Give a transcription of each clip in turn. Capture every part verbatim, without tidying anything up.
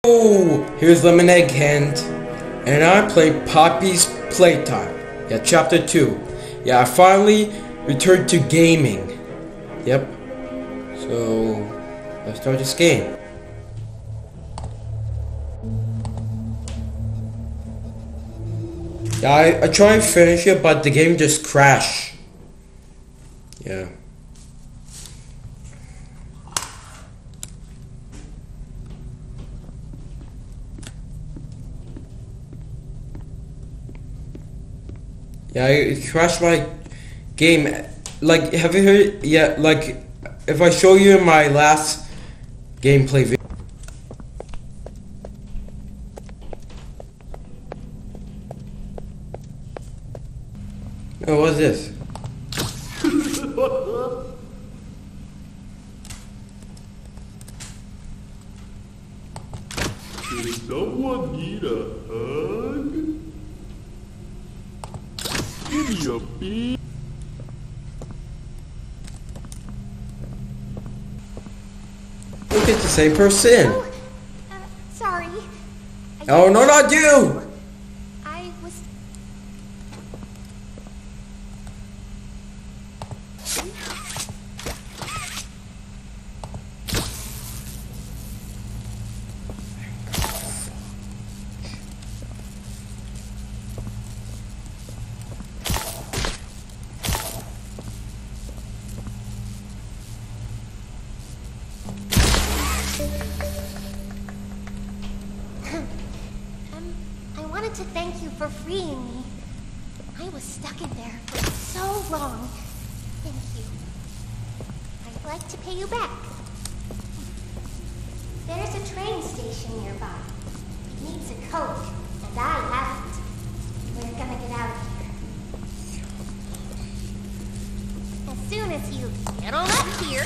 Oh, here's Lemonade Hand, and I play Poppy's Playtime. Yeah, chapter two. Yeah, I finally returned to gaming. Yep. So, let's start this game. Yeah, I, I tried to finish it, but the game just crashed. Yeah. Yeah, it crashed my game. Like, have you heard? Yeah, like, if I show you my last gameplay video. Oh, what's this? Does someone need a hug? Give me a big... Look, it's the same person. Oh, uh, sorry. I Oh, no, not you! I was... um, I wanted to thank you for freeing me. I was stuck in there for so long. Thank you. I'd like to pay you back. There's a train station nearby. It needs a coach, and I haven't. We're gonna get out of here. As soon as you get on up here.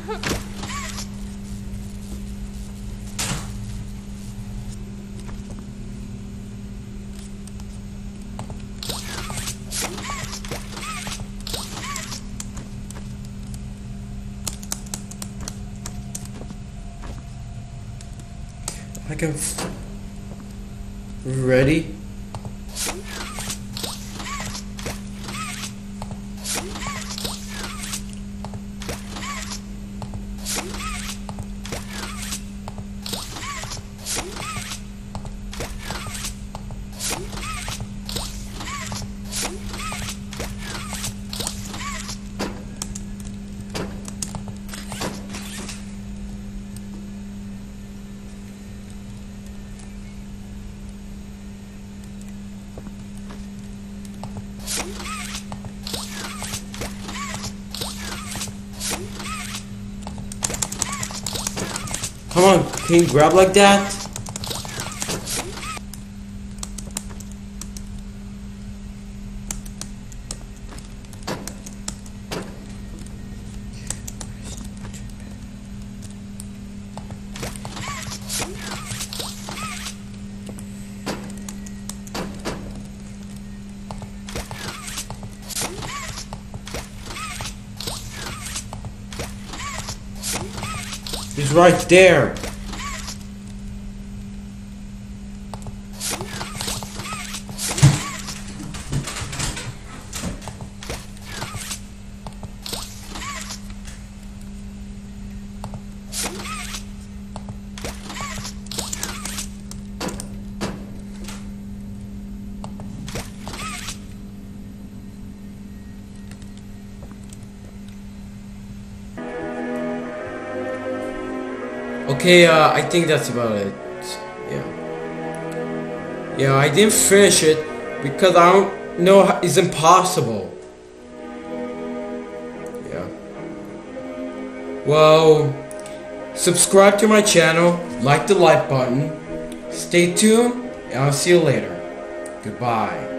I can. F Ready? Come on, can you grab like that? He's right there. Okay, uh, I think that's about it. Yeah. Yeah, I didn't finish it because I don't know how, it's impossible. Yeah. Well, subscribe to my channel, like the like button, stay tuned, and I'll see you later. Goodbye.